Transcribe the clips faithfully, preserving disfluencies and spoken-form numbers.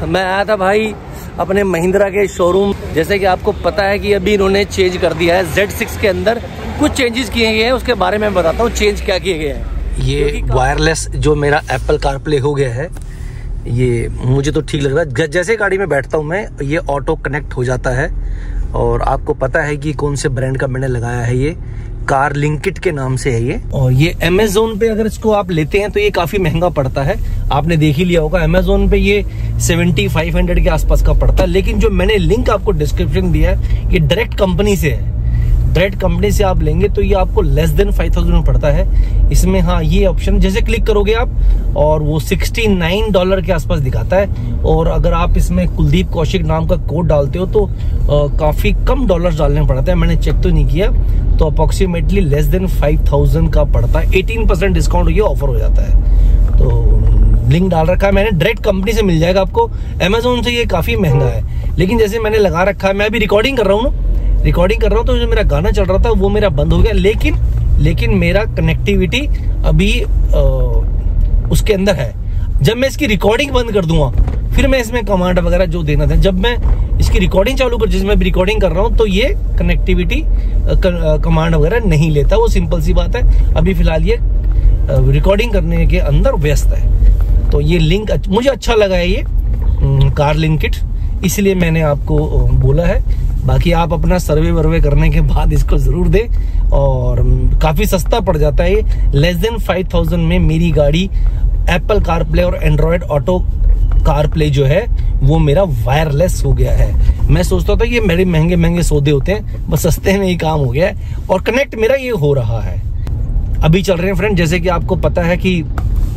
मैं आया था भाई अपने महिंद्रा के शोरूम। जैसे कि आपको पता है कि अभी इन्होंने चेंज कर दिया है, जेड सिक्स के अंदर कुछ चेंजेस किए गए हैं, उसके बारे में बताता हूँ चेंज क्या किए गए हैं। ये वायरलेस जो मेरा एप्पल कारप्ले हो गया है, ये मुझे तो ठीक लग रहा है। जैसे गाड़ी में बैठता हूँ मैं, ये ऑटो कनेक्ट हो जाता है। और आपको पता है कि कौन से ब्रांड का मैंने लगाया है, ये कार लिंकिट के नाम से है ये। और ये अमेज़न पे अगर इसको आप लेते हैं तो ये काफी महंगा पड़ता है, आपने देख ही लिया होगा। अमेज़न पे ये सेवेंटी फाइव हंड्रेड के आसपास का पड़ता है, लेकिन जो मैंने लिंक आपको डिस्क्रिप्शन दिया है ये डायरेक्ट कंपनी से है। डायरेक्ट कंपनी से आप लेंगे तो ये आपको लेस देन फाइव थाउजेंड में पड़ता है। इसमें हाँ ये ऑप्शन जैसे क्लिक करोगे आप और वो सिक्सटी नाइन डॉलर के आसपास दिखाता है। और अगर आप इसमें कुलदीप कौशिक नाम का कोड डालते हो तो आ, काफी कम डॉलर्स डालने पड़ते हैं। मैंने चेक तो नहीं किया, तो approximately less than five thousand का पड़ता है। एटीन परसेंट डिस्काउंट ये ऑफर हो जाता है। तो लिंक डाल रखा है मैंने, डायरेक्ट कंपनी से मिल जाएगा आपको। अमेज़न से ये काफी महंगा है, लेकिन जैसे मैंने लगा रखा है, मैं अभी रिकॉर्डिंग कर रहा हूँ ना रिकॉर्डिंग कर रहा हूँ तो जो मेरा गाना चल रहा था वो मेरा बंद हो गया। लेकिन लेकिन मेरा कनेक्टिविटी अभी आ, उसके अंदर है। जब मैं इसकी रिकॉर्डिंग बंद कर दूंगा फिर मैं इसमें कमांड वगैरह जो देना था, जब मैं इसकी रिकॉर्डिंग चालू कर जिसमें भी रिकॉर्डिंग कर रहा हूँ तो ये कनेक्टिविटी कमांड वगैरह नहीं लेता। वो सिंपल सी बात है। अभी फिलहाल ये रिकॉर्डिंग करने के अंदर व्यस्त है। तो ये लिंक मुझे अच्छा लगा है, ये कार लिंकिट, इसलिए मैंने आपको बोला है। बाकी आप अपना सर्वे वर्वे करने के बाद इसको जरूर दें। और काफी सस्ता पड़ जाता है ये, लेस देन फाइव थाउजेंड में मेरी गाड़ी एप्पल कारप्ले और एंड्रॉयड ऑटो कारप्ले जो है वो मेरा वायरलेस हो गया है। मैं सोचता था ये मेरे महंगे महंगे सौदे होते हैं, बस सस्ते में ही काम हो गया है और कनेक्ट मेरा ये हो रहा है। अभी चल रहे हैं फ्रेंड, जैसे कि आपको पता है कि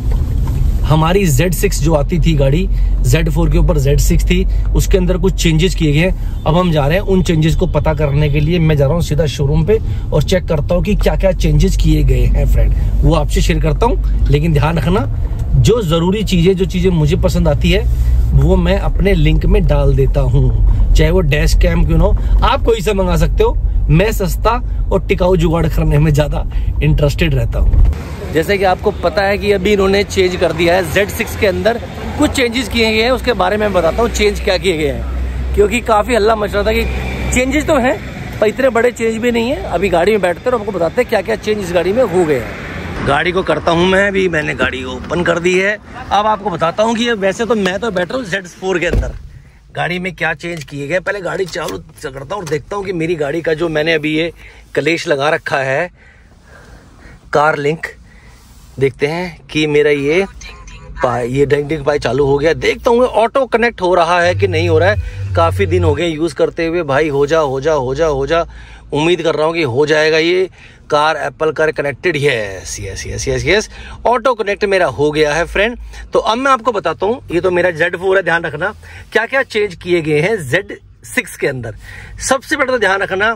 हमारी जेड सिक्स जो आती थी गाड़ी, जेड फोर के ऊपर जेड सिक्स थी, उसके अंदर कुछ चेंजेस किए गए। अब हम जा रहे हैं उन चेंजेस को पता करने के लिए। मैं जा रहा हूँ सीधा शोरूम पे और चेक करता हूँ कि क्या क्या चेंजेस किए गए हैं फ्रेंड, वो आपसे शेयर करता हूँ। लेकिन ध्यान रखना, जो जरूरी चीजें जो चीजें मुझे पसंद आती है वो मैं अपने लिंक में डाल देता हूँ, चाहे वो डैश कैम क्यों ना हो। आप कोई से मंगा सकते हो, मैं सस्ता और टिकाऊ जुगाड़ करने में ज्यादा इंटरेस्टेड रहता हूँ। जैसे कि आपको पता है कि अभी इन्होंने चेंज कर दिया है, जेड सिक्स के अंदर कुछ चेंजेस किए गए हैं, उसके बारे में बताता हूँ चेंज क्या किए गए हैं। क्योंकि काफी हल्ला मच रहा था कि चेंजेस तो हैं पर इतने बड़े चेंज भी नहीं है। अभी गाड़ी में बैठते हैं आपको बताते हैं क्या क्या चेंज इस गाड़ी में हो गए हैं। गाड़ी को करता हूँ मैं, अभी मैंने गाड़ी ओपन कर दी है। अब आपको बताता हूँ कि वैसे तो मैं तो बैठ रहा हूँ जेड फोर के अंदर, गाड़ी में क्या चेंज किए गए। पहले गाड़ी चालू करता हूँ और देखता हूँ कि मेरी गाड़ी का जो मैंने अभी ये कलेश लगा रखा है कार लिंक, देखते हैं कि मेरा ये पाई ये डिंग डिंग पाई चालू हो गया। देखता हूँ ऑटो कनेक्ट हो रहा है कि नहीं हो रहा है। काफी दिन हो गए यूज करते हुए, भाई हो जा हो जा हो जा हो जा। उम्मीद कर रहा हूँ कि हो जाएगा। ये car Apple car connected, yes yes yes yes yes auto connect मेरा हो गया है फ्रेंड। तो अब मैं आपको बताता हूँ, ये तो मेरा जेड फोर है, ध्यान रखना क्या क्या चेंज किए गए हैं जेड सिक्स के अंदर। सबसे पहले तो ध्यान रखना,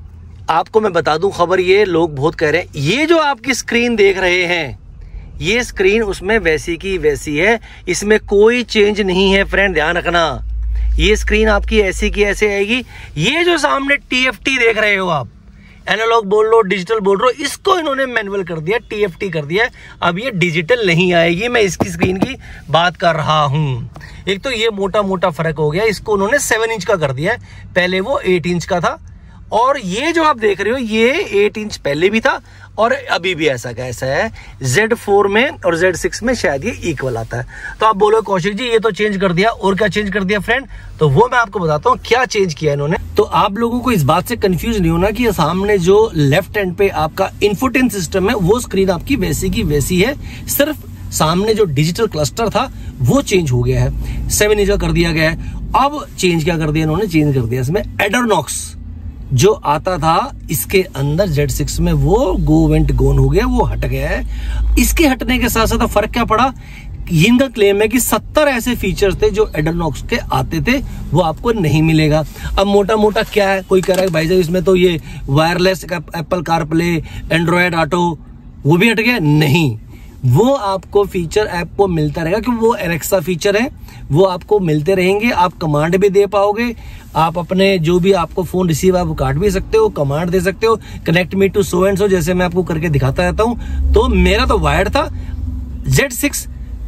आपको मैं बता दूं खबर, ये लोग बहुत कह रहे हैं ये जो आपकी स्क्रीन देख रहे हैं ये स्क्रीन उसमें वैसी की वैसी है, इसमें कोई चेंज नहीं है फ्रेंड। ध्यान रखना, ये स्क्रीन आपकी ऐसी की ऐसे आएगी। ये जो सामने टीएफटी देख रहे हो आप, एनालॉग बोल लो डिजिटल बोल रहे हो, इसको इन्होंने मैनुअल कर दिया, टीएफटी कर दिया। अब ये डिजिटल नहीं आएगी, मैं इसकी स्क्रीन की बात कर रहा हूं। एक तो ये मोटा मोटा फर्क हो गया, इसको उन्होंने सेवन इंच का कर दिया है, पहले वो एट इंच का था। और ये जो आप देख रहे हो ये एट इंच पहले भी था और अभी भी ऐसा का ऐसा है। जेड फोर में और जेड सिक्स में शायद ये इक्वल आता है। तो आप बोलो कौशिक जी ये तो चेंज कर दिया, और क्या चेंज कर दिया फ्रेंड, तो वो मैं आपको बताता हूँ क्या चेंज किया इन्होंने। तो आप लोगों को इस बात से कंफ्यूज नहीं होना कि सामने जो लेफ्ट हैंड पे आपका इन्फोटेन सिस्टम है वो स्क्रीन आपकी वैसी की वैसी है, सिर्फ सामने जो डिजिटल क्लस्टर था वो चेंज हो गया है, सेवन इंच का कर दिया गया है। अब चेंज क्या कर दिया इन्होंने, चेंज कर दिया इसमें एडरनॉक्स जो आता था इसके अंदर जेड सिक्स में, वो गो वेंट गोन हो गया, वो हट गया है। इसके हटने के साथ साथ फर्क क्या पड़ा, इनका क्लेम है कि सत्तर ऐसे फीचर्स थे जो एडरनॉक्स के आते थे वो आपको नहीं मिलेगा। अब मोटा मोटा क्या है, कोई कह रहा है भाई साहब इसमें तो ये wireless Apple CarPlay Android auto वो भी हट गया, नहीं, वो आपको फीचर ऐप को मिलता रहेगा क्योंकि वो एलेक्सा फीचर है, वो आपको मिलते रहेंगे। आप कमांड भी दे पाओगे, आप अपने जो भी आपको फोन रिसीव आप काट भी सकते हो, कमांड दे सकते हो, connect me to so and so, जैसे मैं आपको करके दिखाता रहता हूं। तो मेरा तो वायर्ड था, जेड सिक्स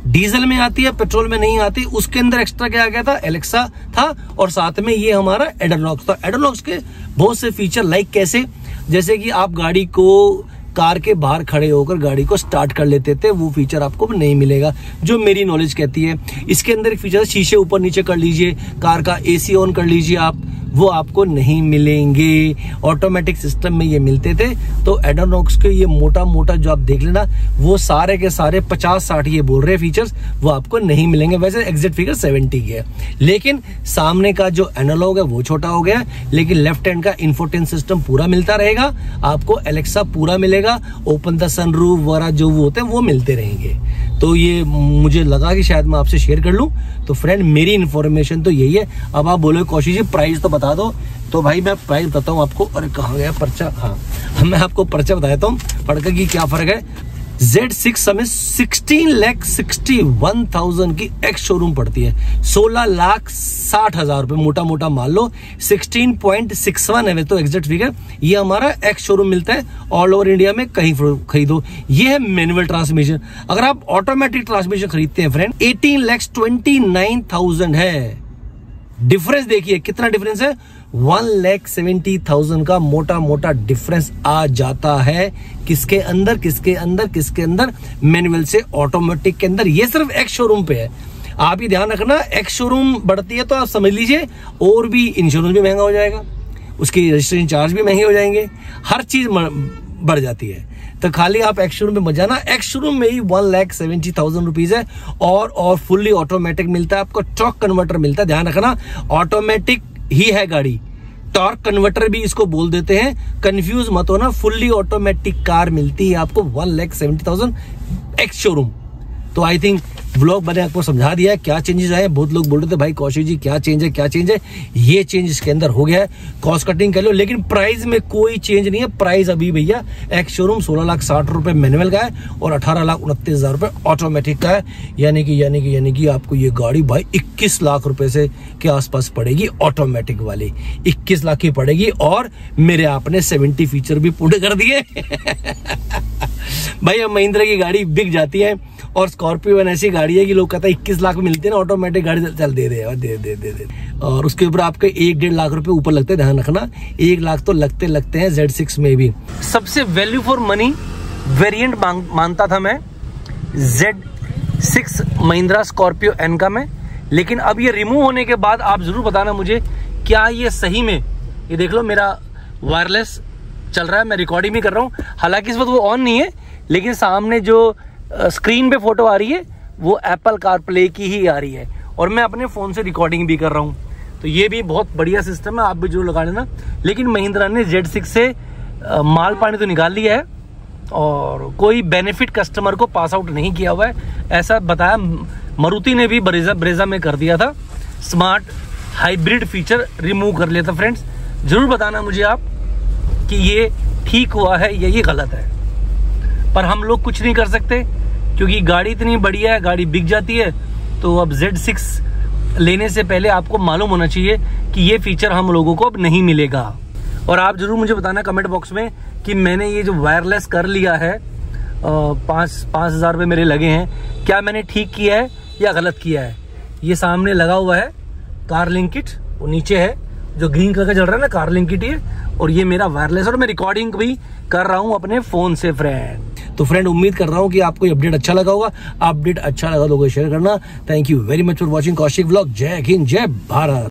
डीजल में आती है, पेट्रोल में नहीं आती। उसके अंदर एक्स्ट्रा क्या आ गया था, एलेक्सा था और साथ में ये हमारा एडनॉक्स था। एडनॉक्स के बहुत से फीचर लाइक कैसे, जैसे कि आप गाड़ी को कार के बाहर खड़े होकर गाड़ी को स्टार्ट कर लेते थे, वो फीचर आपको नहीं मिलेगा, जो मेरी नॉलेज कहती है। इसके अंदर एक फीचर है शीशे ऊपर नीचे कर लीजिए, कार का एसी ऑन कर लीजिए आप, वो आपको नहीं मिलेंगे। ऑटोमेटिक सिस्टम में ये मिलते थे। तो एडनॉक्स के ये मोटा मोटा जो आप देख लेना, वो सारे के सारे पचास साठ ये बोल रहे फीचर्स, वो आपको नहीं मिलेंगे। वैसे एग्जैक्ट फिगर सेवेंटी की है, लेकिन सामने का जो एनालॉग है वो छोटा हो गया, लेकिन लेफ्ट हैंड का इंफोटेन सिस्टम पूरा मिलता रहेगा आपको, एलेक्सा पूरा मिलेगा, ओपन द सनरूफ वगैरह जो वो होते हैं वो मिलते रहेंगे। तो ये मुझे लगा कि शायद मैं आपसे शेयर कर लूं। तो फ्रेंड मेरी इन्फॉर्मेशन तो यही है। अब आप बोलो कौशिक जी प्राइस तो बता दो, तो भाई मैं प्राइस बताता हूँ आपको। अरे कहाँ गया पर्चा, हाँ मैं आपको पर्चा बता देता हूँ पढ़कर की क्या फर्क है। जेड सिक्स हमें sixteen lakh sixty one thousand की एक्स शोरूम पड़ती है, सोलह लाख साठ हजार रुपए मोटा मोटा मान लो, सिक्सटीन पॉइंट सिक्स वन है तो एग्जैक्ट फिगर। ये हमारा एक्स शोरूम मिलता है ऑल ओवर इंडिया में, कहीं खरीदो। ये है मैनुअल ट्रांसमिशन। अगर आप ऑटोमेटिक ट्रांसमिशन खरीदते हैं friend, eighteen lakh twenty nine thousand है। डिफरेंस देखिए कितना डिफरेंस है, वन लैख सेवेंटी थाउजेंड का मोटा मोटा डिफरेंस आ जाता है। किसके अंदर किसके अंदर किसके अंदर मैनुअल से ऑटोमेटिक के अंदर। ये सिर्फ एक्स शोरूम पे है। आप ये ध्यान रखना, एक्स शोरूम बढ़ती है तो आप समझ लीजिए और भी इंश्योरेंस भी महंगा हो जाएगा, उसकी रजिस्ट्रेशन चार्ज भी महंगे हो जाएंगे, हर चीज बढ़ जाती है। तो खाली आप एक्स शोरूम में मत जाना, एक्स शोरूम में ही one lakh seventy thousand rupees है और और फुल्ली ऑटोमेटिक मिलता है आपको, टॉर्क कन्वर्टर मिलता है। ध्यान रखना ऑटोमेटिक ही है गाड़ी, टॉर्क कन्वर्टर भी इसको बोल देते हैं, कंफ्यूज मत होना। फुल्ली ऑटोमेटिक कार मिलती है आपको one lakh seventy thousand ex showroom. तो आई थिंक व्लॉग मैंने आपको समझा दिया है क्या चेंजेस आए। बहुत लोग बोल रहे थे भाई कौशिक जी क्या चेंज है क्या चेंज है, ये चेंज इसके अंदर हो गया है। कॉस्ट कटिंग कर लो, लेकिन प्राइस में कोई चेंज नहीं है। प्राइस अभी भैया एक्स शोरूम सोलह लाख साठ रुपए मैनुअल का है और अठारह लाख उनतीस हजार रुपए ऑटोमेटिक का है। यानी कि यानी कि यानी कि आपको ये गाड़ी भाई इक्कीस लाख रुपए से के आसपास पड़ेगी, ऑटोमेटिक वाली इक्कीस लाख की पड़ेगी। और मेरे आपने सेवेंटी फीचर भी पूरे कर दिए भाई। अब महिंद्रा की गाड़ी बिक जाती है और स्कॉर्पियो ऐसी गाड़ी है कि लोग कहते हैं इक्कीस लाख में मिलती है ना ऑटोमेटिक गाड़ी, चल दे दे दे दे दे दे और उसके ऊपर आपके एक डेढ़ लाख रुपए ऊपर लगते हैं। ध्यान रखना एक लाख तो लगते लगते हैं जेड सिक्स में भी। सबसे वैल्यू फॉर मनी वेरिएंट मानता था मैं Z six Mahindra Scorpio N का में, लेकिन अब ये रिमूव होने के बाद आप जरूर बताना मुझे क्या ये सही में। ये देख लो मेरा वायरलेस चल रहा है, मैं रिकॉर्डिंग भी कर रहा हूँ, हालांकि इस वक्त वो ऑन नहीं है, लेकिन सामने जो स्क्रीन पे फोटो आ रही है वो एप्पल कार प्ले की ही आ रही है और मैं अपने फोन से रिकॉर्डिंग भी कर रहा हूँ। तो ये भी बहुत बढ़िया सिस्टम है, आप भी जरूर लगा लेना। लेकिन महिंद्रा ने जेड सिक्स से आ, माल पानी तो निकाल लिया है और कोई बेनिफिट कस्टमर को पास आउट नहीं किया हुआ है, ऐसा बताया। मारुति ने भी ब्रेजा ब्रेजा में कर दिया था, स्मार्ट हाइब्रिड फीचर रिमूव कर लिया था। फ्रेंड्स जरूर बताना मुझे आप कि ये ठीक हुआ है या ये गलत है। पर हम लोग कुछ नहीं कर सकते क्योंकि गाड़ी इतनी बढ़िया है, गाड़ी बिक जाती है। तो अब जेड सिक्स लेने से पहले आपको मालूम होना चाहिए कि ये फीचर हम लोगों को अब नहीं मिलेगा। और आप जरूर मुझे बताना कमेंट बॉक्स में कि मैंने ये जो वायरलेस कर लिया है, पाँच पाँच हज़ार रुपये मेरे लगे हैं, क्या मैंने ठीक किया है या गलत किया है। ये सामने लगा हुआ है कार लिंक किट, वो नीचे है जो ग्रीन कलर का चल रहा है ना, कार लिंक किट है, और ये मेरा वायरलेस और मैं रिकॉर्डिंग भी कर रहा हूँ अपने फोन से फ्रेंड। तो फ्रेंड उम्मीद कर रहा हूँ कि आपको ये अपडेट अच्छा लगा होगा। अपडेट अच्छा लगा तो शेयर करना। Thank you very much for watching Kaushik vlog. जय हिंद, जय भारत।